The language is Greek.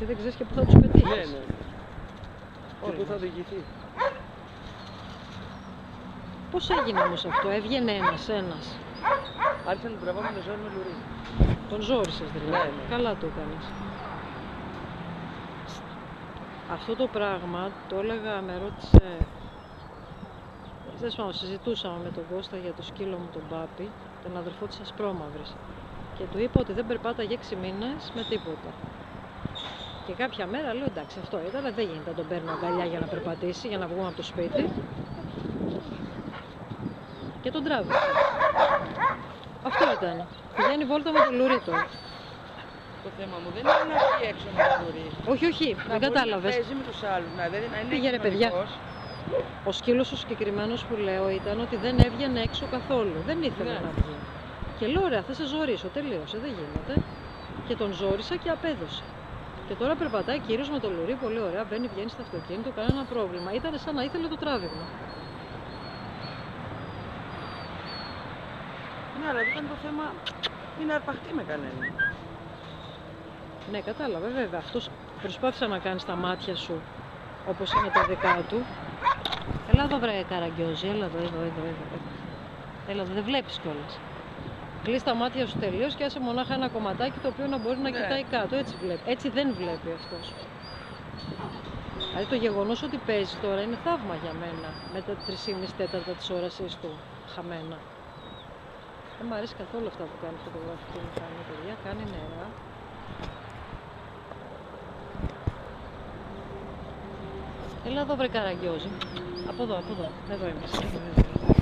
εσύ δεν ξέρεις και πού θα τους πετύχεις. Ναι, ναι. Και πού θα οδηγηθεί. Πώς έγινε όμως αυτό, έβγαινε ένας. Άρχισε να τραβάμε το ζόρι με λουρί. Τον ζόρισες δηλαδή. Ναι, ναι. Καλά το έκανες. Αυτό το πράγμα το έλεγα, με ρώτησε. Δεν θυμάμαι, συζητούσαμε με τον Κώστα για το σκύλο μου τον Πάπη, τον αδερφό της Ασπρόμαυρης. Και του είπα ότι δεν περπάταγε 6 μήνες με τίποτα. Και κάποια μέρα λέω εντάξει, αυτό ήταν, δεν γίνεται να τον παίρνω αγκαλιά για να περπατήσει, για να βγούμε από το σπίτι. Και τον τράβηξα. Αυτό ήταν. Πηγαίνει βόλτα με το λουρί τώρα. Το θέμα μου δεν είναι να βγει έξω με το λουρί. Όχι, όχι, δεν κατάλαβες. Να παίζει με τους άλλους, να είναι Πήγαινε, παιδιά. κοινωνικός. Ο σκύλος ο συγκεκριμένος που λέω ήταν ότι δεν έβγαινε έξω καθόλου. Δεν ήθελε να βγει. Και λέω ωραία, θα σε ζωρίσω, τελείωσε, δεν γίνεται. Και τον ζόρισα και απέδωσε. Και τώρα περπατάει κυρίως με το λουρί, πολύ ωραία, μπαίνει, βγαίνει στο αυτοκίνητο, κανένα πρόβλημα. Ήταν σαν να ήθελε το τράβηγμα. Ναι, αλλά ήταν το θέμα είναι να αρπαχτεί με κανέναν. Ναι, κατάλαβε, βέβαια. Αυτός προσπάθησε να κάνει στα μάτια σου όπως είναι τα δικά του. Έλα εδώ, βρε καραγκιόζη, έλα εδώ. Έλα εδώ, δεν βλέπεις κιόλας. Κλείς τα μάτια σου τελείως και άσε μονάχα ένα κομματάκι το οποίο να μπορεί να κοιτάει κάτω. Έτσι βλέπει. Έτσι δεν βλέπει αυτός. Δηλαδή το γεγονός ότι παίζει τώρα είναι θαύμα για μένα με τα 3,5-4 της όρασης του χαμένα. Δεν μου αρέσει καθόλου αυτά που κάνει φωτογραφική μηχανή, παιδιά. Κάνει νερά. Έλα εδώ, βρε καραγκιόζη. Από εδώ. Εδώ είμαστε.